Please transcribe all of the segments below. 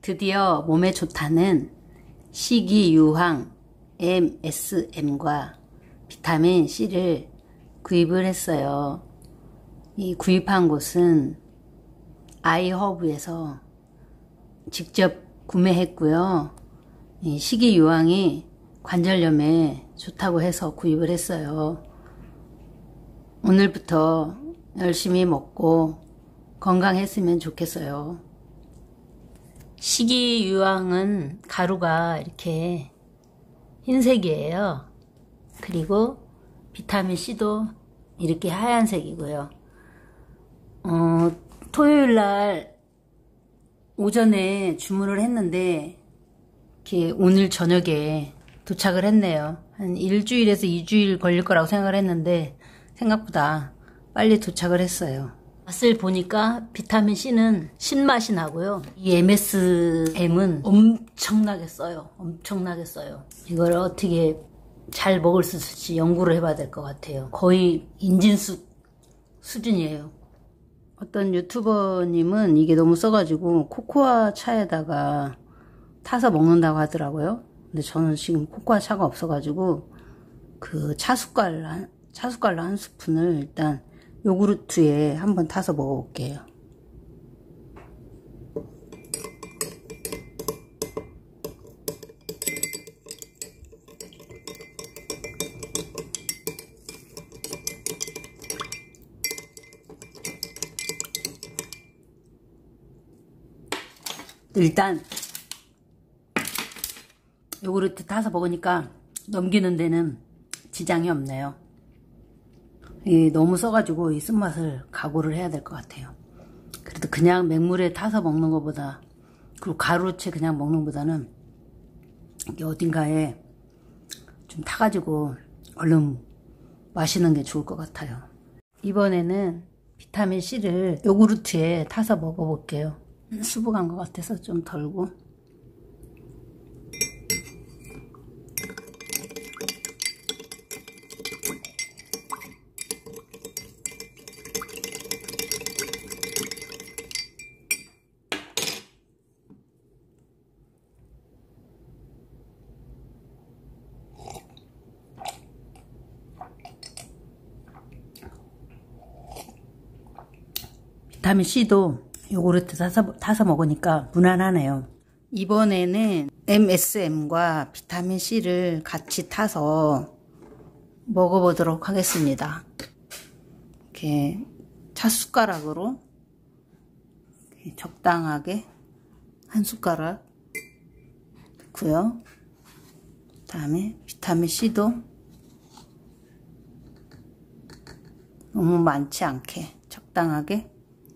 드디어 몸에 좋다는 식이유황 MSM과 비타민 C를 구입을 했어요. 이 구입한 곳은 아이허브에서 직접 구매했고요. 이 식이유황이 관절염에 좋다고 해서 구입을 했어요. 오늘부터 열심히 먹고 건강했으면 좋겠어요. 식이유황은 가루가 이렇게 흰색이에요. 그리고 비타민C도 이렇게 하얀색이고요. 토요일날 오전에 주문을 했는데 이렇게 오늘 저녁에 도착을 했네요. 한 일주일에서 2주일 걸릴 거라고 생각을 했는데 생각보다 빨리 도착을 했어요. 맛을 보니까 비타민C는 신맛이 나고요. 이 MSM은 엄청나게 써요. 엄청나게 써요. 이걸 어떻게 잘 먹을 수 있을지 연구를 해봐야 될 것 같아요. 거의 인진수 수준이에요. 어떤 유튜버님은 이게 너무 써가지고 코코아 차에다가 타서 먹는다고 하더라고요. 근데 저는 지금 코코아 차가 없어가지고 그 차숟갈로 한 스푼을 일단 요구르트에 한번 타서 먹어볼게요. 일단 요구르트 타서 먹으니까 넘기는 데는 지장이 없네요. 너무 써가지고 이 쓴맛을 각오를 해야 될 것 같아요. 그래도 그냥 맹물에 타서 먹는 것보다, 그리고 가루채 그냥 먹는 것보다는 이게 어딘가에 좀 타가지고 얼른 마시는 게 좋을 것 같아요. 이번에는 비타민C를 요구르트에 타서 먹어볼게요. 수북한 것 같아서 좀 덜고. 비타민C도 요구르트 타서 먹으니까 무난하네요. 이번에는 MSM과 비타민C를 같이 타서 먹어보도록 하겠습니다. 이렇게 찻숟가락으로 이렇게 적당하게 한 숟가락 넣고요. 그 다음에 비타민C도 너무 많지 않게 적당하게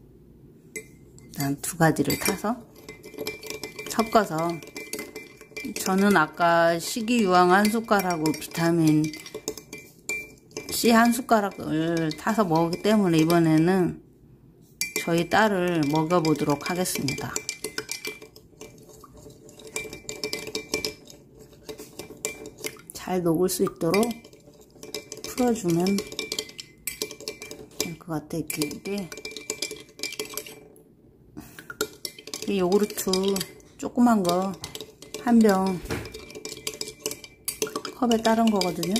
한 두 가지를 타서 섞어서, 저는 아까 식이유황 한 숟가락하고 비타민 C 한 숟가락을 타서 먹었기 때문에 이번에는 저희 딸을 먹여보도록 하겠습니다. 잘 녹을 수 있도록 풀어주면 될 것 같아요. 이게 요구르트 조그만 거 한 병 컵에 따른 거거든요.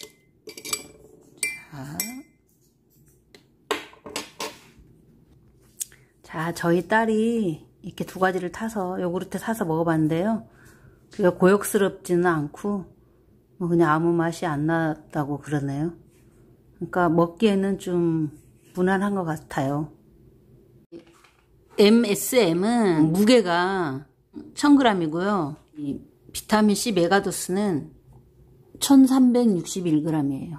자, 저희 딸이 이렇게 두 가지를 타서 요구르트 사서 먹어봤는데요. 그게 고역스럽지는 않고 그냥 아무 맛이 안 났다고 그러네요. 그러니까 먹기에는 좀 무난한 것 같아요. MSM은 무게가 1000g이고요. 이 비타민C 메가도스는 1361g이에요.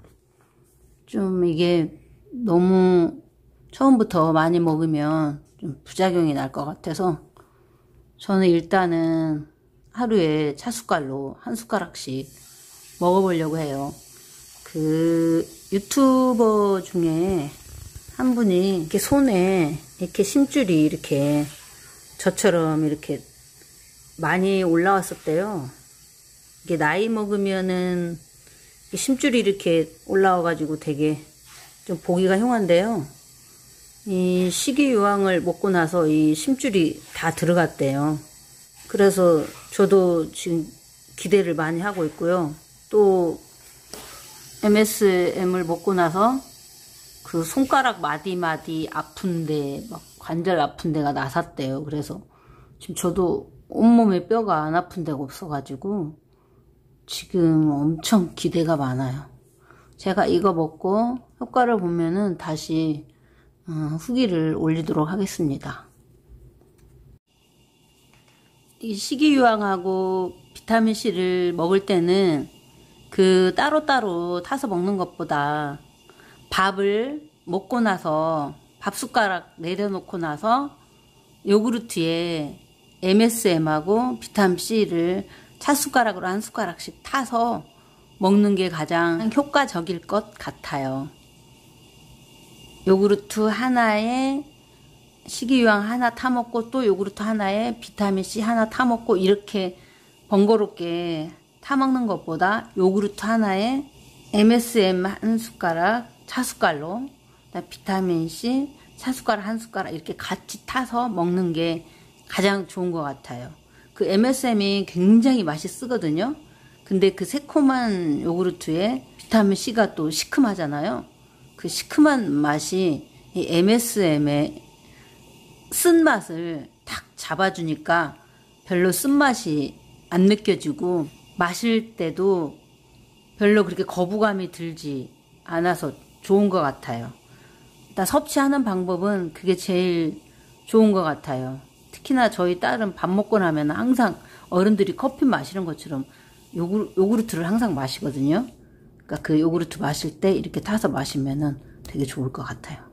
좀 이게 너무 처음부터 많이 먹으면 좀 부작용이 날 것 같아서 저는 일단은 하루에 차숟갈로 한 숟가락씩 먹어보려고 해요. 그 유튜버 중에 한 분이 이렇게 손에 이렇게 심줄이 이렇게 저처럼 이렇게 많이 올라왔었대요. 이게 나이 먹으면은 심줄이 이렇게 올라와가지고 되게 좀 보기가 흉한데요. 이 식이유황을 먹고 나서 이 심줄이 다 들어갔대요. 그래서 저도 지금 기대를 많이 하고 있고요. 또 MSM을 먹고 나서 그 손가락 마디마디 아픈데 막 관절 아픈 데가 나섰대요. 그래서 지금 저도 온몸에 뼈가 안 아픈 데가 없어가지고 지금 엄청 기대가 많아요. 제가 이거 먹고 효과를 보면은 다시 후기를 올리도록 하겠습니다. 이 식이유황하고 비타민C를 먹을 때는 그 따로따로 타서 먹는 것보다 밥을 먹고 나서 밥 숟가락 내려놓고 나서 요구르트에 MSM하고 비타민C를 차 숟가락으로 한 숟가락씩 타서 먹는 게 가장 효과적일 것 같아요. 요구르트 하나에 식이유황 하나 타먹고 또 요구르트 하나에 비타민C 하나 타먹고 이렇게 번거롭게 타먹는 것보다 요구르트 하나에 MSM 한 숟가락 차숟갈로 비타민C 차숟가락 한 숟가락 이렇게 같이 타서 먹는 게 가장 좋은 것 같아요. 그 MSM이 굉장히 맛있거든요. 근데 그 새콤한 요구르트에 비타민C가 또 시큼하잖아요. 그 시큼한 맛이 이 MSM의 쓴맛을 탁 잡아주니까 별로 쓴맛이 안 느껴지고 마실 때도 별로 그렇게 거부감이 들지 않아서 좋은 것 같아요. 일단 섭취하는 방법은 그게 제일 좋은 것 같아요. 특히나 저희 딸은 밥 먹고 나면 항상 어른들이 커피 마시는 것처럼 요구르트를 항상 마시거든요. 그러니까 그 요구르트 마실 때 이렇게 타서 마시면은 되게 좋을 것 같아요.